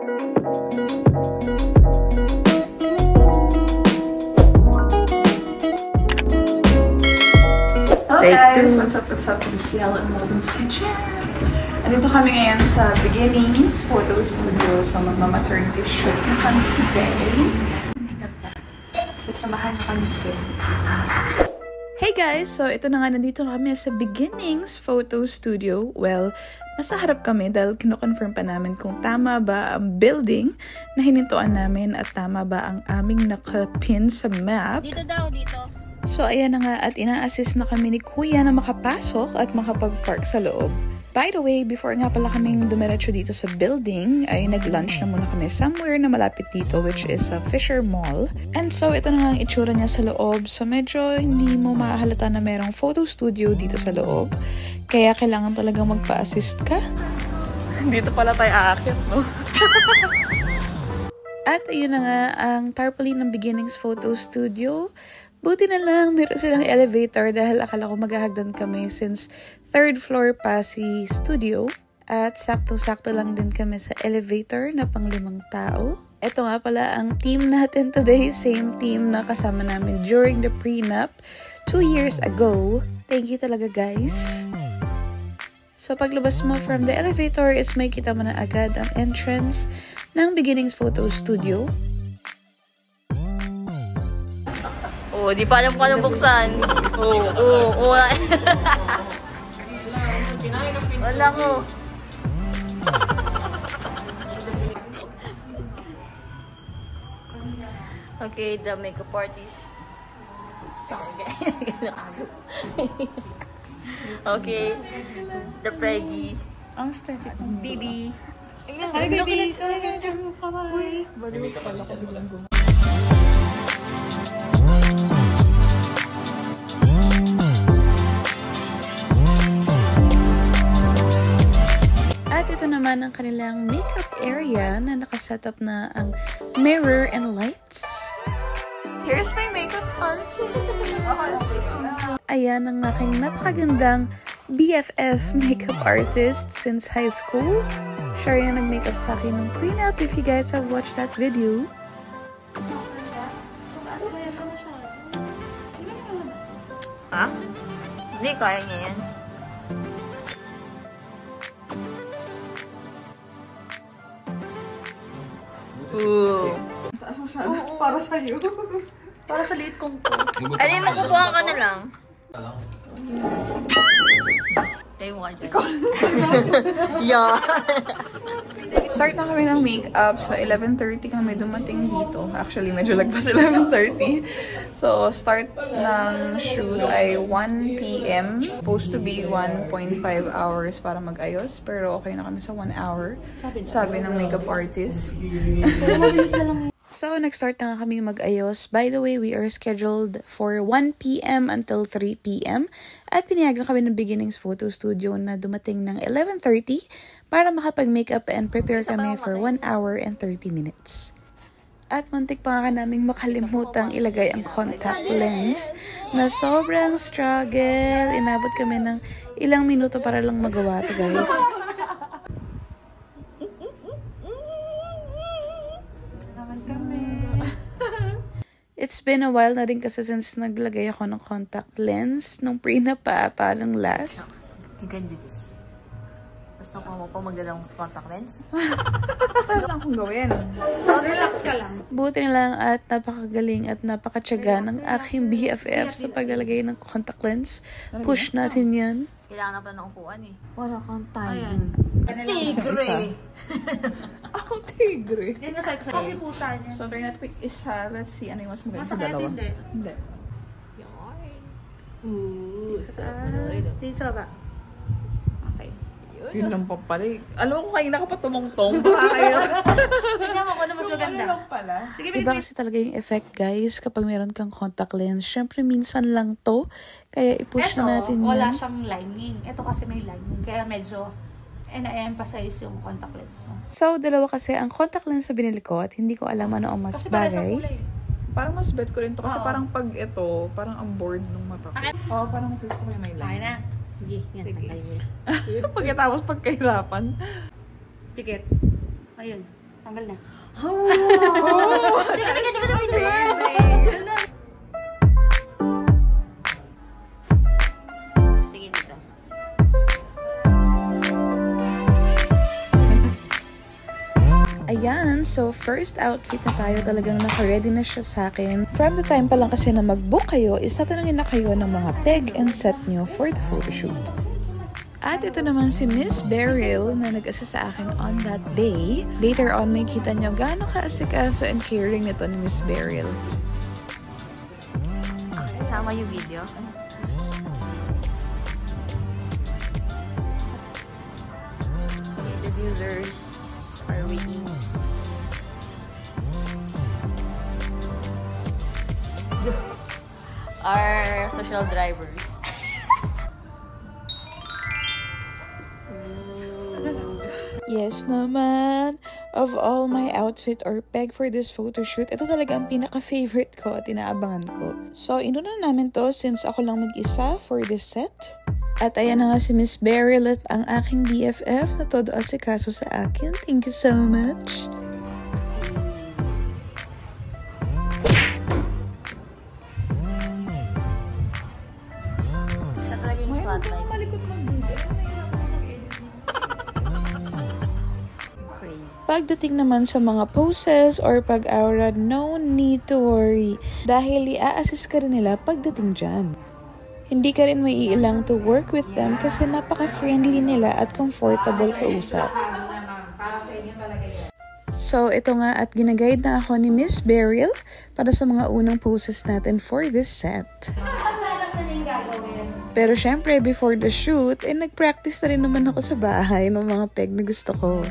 Hello guys! What's up? This is Ciel and welcome to my channel. Andito kami ngayon sa Beginnings Photo Studio. So magma-maternity shoot na kami today. So samahan na kami today. Hey guys! So ito na nga, nandito kami sa Beginnings Photo Studio. Well, nasa harap kami dahil kino-confirm pa namin kung tama ba ang building na hinintuan namin at tama ba ang aming nakapin sa map. Dito daw, dito. So ayan na nga at ina-assist na kami ni Kuya na makapasok at makapag-park sa loob. By the way, before nga pala kaming dumiretso dito sa building, ay nag-lunch na muna kami somewhere na malapit dito, which is sa Fisher Mall. And so ito na nga ang itsura niya sa loob. So medyo hindi mo mahalata na merong photo studio dito sa loob. Kaya kailangan talagang magpa-assist ka. Dito pala tayo aakyat, no? At ayun na nga ang tarpaulin ng Beginnings Photo Studio. Buti na lang, meron silang elevator dahil akala ko maghahagdan kami since 3rd floor pa si studio. At sakto-sakto lang din kami sa elevator na pang-5 tao. Ito nga pala ang team natin today, same team na kasama namin during the prenup 2 years ago. Thank you talaga guys. So paglabas mo from the elevator is may kita mo na agad ang entrance ng Beginnings Photo Studio. Oh, di pa alam kung anong buksan. Oo. Wala ko. Okay, the makeup artist. Okay, the Peggy. Ang aesthetic. Baby. Hi, baby! Baliw pala ko biglang gumawa. At ito naman ang kanilang makeup area na nakasetup na ang mirror and lights. Here's my makeup artist! Ayan ang aking napakagandang BFF makeup artist since high school. Siya rin nag-makeup sa akin ng prenup if you guys have watched that video. Ha? Hindi, kaya niya yan. Para sa'yo. Para sa liit kong to. Ay, makukuha ka na lang. Tayo mo ka dyan. Yeah. Start na kami ng makeup. So, 11:30 kami dumating dito. Actually, medyo lagpas 11:30. So, start ng shoot ay 1 p.m. Supposed to be 1.5 hours para mag-ayos. Pero okay na kami sa 1 hour. Sabi ng makeup artist. So, nag-start na nga kami mag-ayos. By the way, we are scheduled for 1 p.m. until 3 p.m. At pinayagan kami ng Beginnings Photo Studio na dumating ng 11:30 para makapag-makeup and prepare kami for 1 hour and 30 minutes. At muntik pa nga naming makalimutang ilagay ang contact lens na sobrang struggle. Inabot kami ng ilang minuto para lang magawa ito, guys. It's been a while na rin kasi since naglagay ako ng contact lens nung prenup pa ata ng last. Tignan dito. Basta kung mo pa magdala ng contact lens. Ano lang kung gawin? Relax ka lang. Buti na lang at napakagaling at napakatyaga ng aking BFF sa paglalagay ng contact lens. Push natin yan. Kailangan na pala ng upuan eh. Wala kang time. Ayan. Tigre! Ako, tigre. Yan nasa kasi puta niya. So, try natin quick isa. Let's see ano yung mas maganda sa Masakit dalawa. hindi. Hindi. Dito ba? Okay. Yun lang pa pala. Alam ko kanina ka pa tumungtong. Baka kayo. Tingnan mo ko na mas maganda. Ano lang pala. Sige, Iba kasi talaga yung effect, guys, kapag meron kang contact lens. Siyempre, minsan lang to. Kaya i-push na natin yan. Wala siyang lining. Ito kasi may lining. Kaya medyo na-emphasize yung contact lens mo. So, dalawa kasi ang contact lens na binili ko at hindi ko alam ano ang mas bagay. Parang mas bet ko rin to kasi parang pag ito, parang ang board ng mata ko. Oo, parang mas gusto ko yung may line. Okay na. Sige, yan. Tanggalin mo. Pagkatapos pagkahirapan. Pikit. Ayun. Tanggal na. Oh! Sige dito. Ayan, so first outfit na tayo, talagang naka-ready na siya sa akin. From the time pa lang kasi na mag-book kayo, is tatanungin na kayo ng mga peg and set nyo for the photoshoot. At ito naman si Miss Beryl na nag-assist sa akin on that day. Later on, may kita nyo gaano ka-asikaso and caring nito ni Miss Beryl. Sasama yung video. The users are waiting. Our social drivers. Yes naman! Of all my outfit or peg for this photoshoot, ito talaga ang pinaka-favorite ko at inaabangan ko. So, inuna namin to since ako lang mag-isa for this set. At ayan na nga si Miss Beryl at ang aking BFF na todo asikaso sa akin. Thank you so much! Siya talaga yung spotlight. Pagdating naman sa mga poses or pag-aura, no need to worry. Dahil i-assist ka rin nila pagdating dyan. Hindi ka rin maiilang to work with them kasi napaka-friendly nila at comfortable kausap. So, ito nga at ginaguide na ako ni Miss Beryl para sa mga unang poses natin for this set. Pero syempre, before the shoot, nag-practice na rin naman ako sa bahay ng mga peg na gusto ko.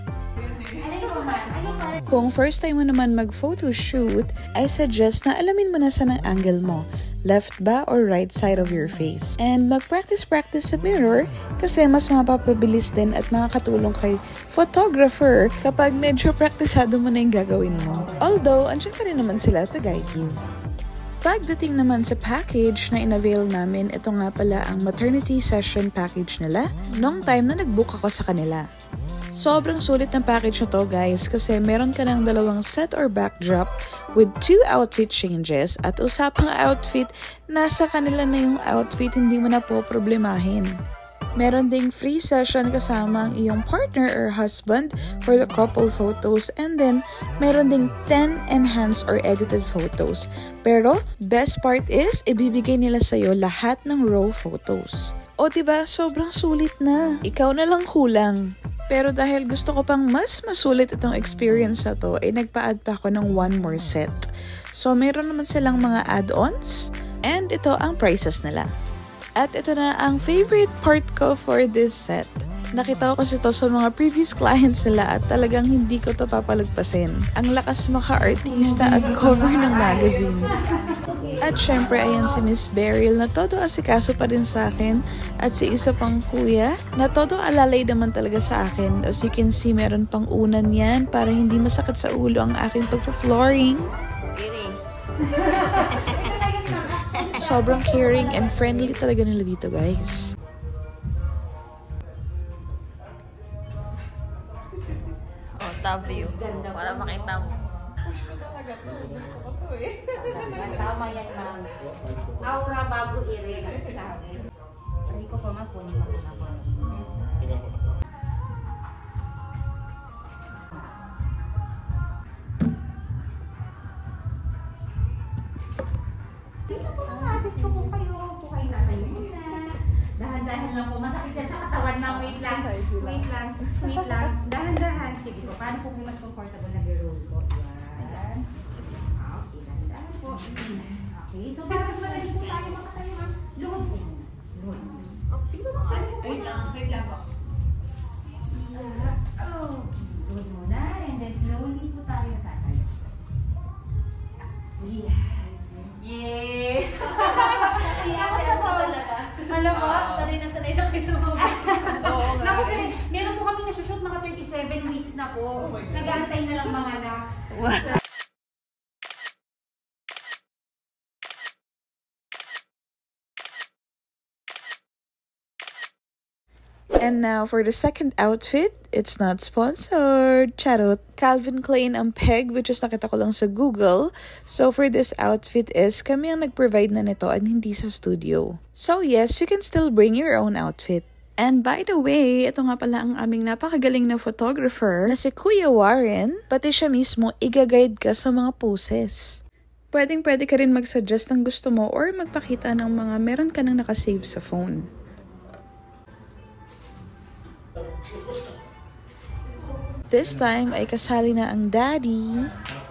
Kung first time mo naman mag-photo shoot, I suggest na alamin mo na saan ang angle mo, left ba or right side of your face. And mag-practice sa mirror kasi mas mapapabilis din at makakatulong kay photographer kapag medyo praktisado mo na yung gagawin mo. Although, andyan pa rin naman sila to guide you. Pagdating naman sa package na in-avail namin, ito nga pala ang maternity session package nila nung time na nag-book ako sa kanila. Sobrang sulit ng package na to guys kasi meron ka ng dalawang set or backdrop with 2 outfit changes at usapang outfit, nasa kanila na yung outfit, hindi mo na po problemahin. Meron ding free session kasama ang iyong partner or husband for the couple photos and then meron ding 10 enhanced or edited photos. Pero best part is ibibigay nila sa'yo lahat ng raw photos. O diba, sobrang sulit na. Ikaw na lang kulang. Pero dahil gusto ko pang mas masulit itong experience na to, nagpa-add pa ako ng 1 more set. So, meron naman silang mga add-ons and ito ang prices nila. At ito na ang favorite part ko for this set. Nakita ko kasi ito sa mga previous clients nila at talagang hindi ko to papalagpasin. Ang lakas maka-artista at cover ng magazine. At syempre, ayan si Miss Beryl na todo asikaso pa din sa akin. At si isa pang kuya na todo alalay naman talaga sa akin. As you can see, meron pang unan yan para hindi masakit sa ulo ang aking pagpa-flooring. Sobrang caring and friendly talaga nila dito, guys. Oh, W. Para makita mo. Tama yan, ma'am. Aura bago i-react sa akin. Hindi ko pa mapunin mo na po. Dito po mga assist ko po kayo. Po kayo na tayo muna. Dahan-dahan lang po. Masakit yan sa katawan na. Wait lang. Wait lang. Wait lang. Dahan-dahan. Sige po. Paano po mas comfortable na i-roll po? Yan. Okay. Dahan-dahan po. Okay. So, parang madali po tayo makatayo. Luhod po. Luhod. Sige po. Wait lang po. Oh. Luhod muna. And then slowly po tayo tatayo. Yes. Yay! Kamusta po? Ano po? Sanay na kayo sumabot. Naku, meron po kami nasushoot mga 37 weeks na po. Nag-aantay na lang mga anak. And now for the second outfit, it's not sponsored. Charot. Calvin Klein ang peg, which is nakita ko lang sa Google. So for this outfit is kami ang nag-provide na nito and hindi sa studio. So yes, you can still bring your own outfit. And by the way, ito nga pala ang aming napakagaling na photographer na si Kuya Warren. Pati siya mismo i-guide ka sa mga poses. Pwedeng-pwede ka rin mag-suggest ng gusto mo or magpakita ng mga meron ka nang nakasave sa phone. This time ay kasali na ang daddy.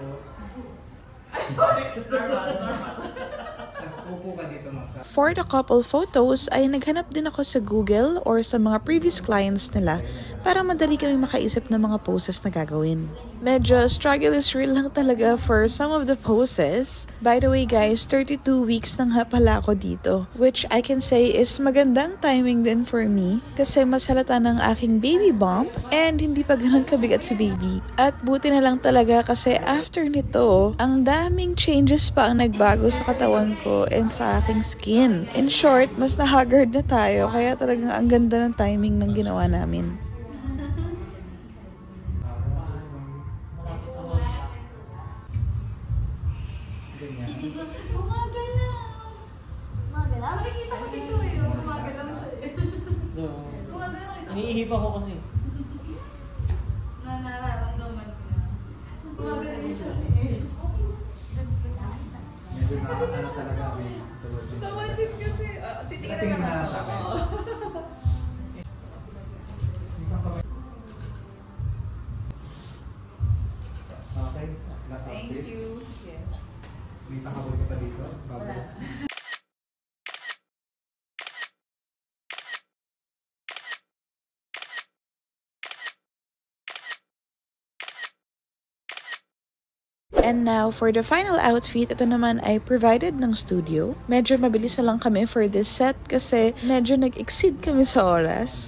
For the couple photos ay naghanap din ako sa Google or sa mga previous clients nila para madali kami makaisip ng mga poses na gagawin. Medyo struggle is real lang talaga for some of the poses. By the way guys, 32 weeks na nga pala ako dito, which I can say is magandang timing din for me kasi mas halata ng aking baby bump and hindi pa ganun kabigat si baby. At buti na lang talaga kasi after nito, ang daming changes pa ang nagbago sa katawan ko and sa aking skin. In short, mas na-haggard na tayo kaya talagang ang ganda ng timing ng ginawa namin. Iniihip ako kasi. Nararamdaman niya. Gumagalaw siya. Medyo nakakala talaga kami. Tamansin kasi, titingnan na sa akin. Okay, last Thank update. you. Yes. May pakabot ka pa dito? Wala. And now, for the final outfit, ito naman ay provided ng studio. Medyo mabilis na lang kami for this set kasi medyo nag-exceed kami sa oras.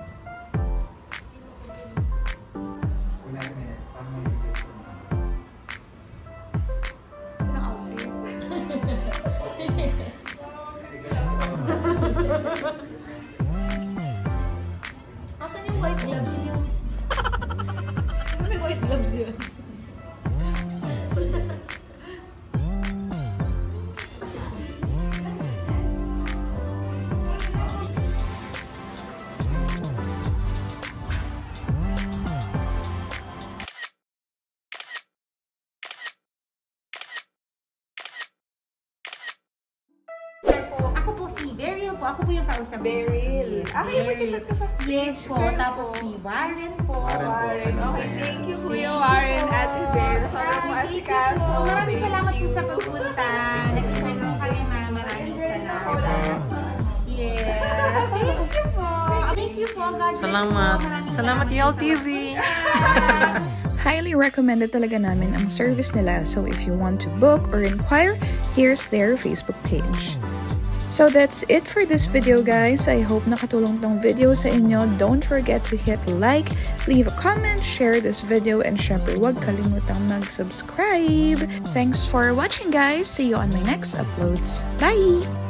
Asan yung white gloves niyo? Ano may white gloves niyo? Beryl po. Ako po yung kausap. Beryl. Beryl. Mag-chat ka sa Yes po. Tapos si Warren po. Warren. Okay, thank you Kuya Warren, Ate Beryl. Sobrang maasikaso. Maraming salamat po sa pagpunta. Nag-enjoy mo kami, ma'am. Maraming salamat. Yes. Thank you po. Thank you po. God bless Salamat. po. Salamat YLTV. Highly recommended talaga namin ang service nila. So if you want to book or inquire, here's their Facebook page. So that's it for this video guys. I hope nakatulong tong video sa inyo. Don't forget to hit like, leave a comment, share this video, and syempre huwag kalimutang mag-subscribe. Thanks for watching guys. See you on my next uploads. Bye!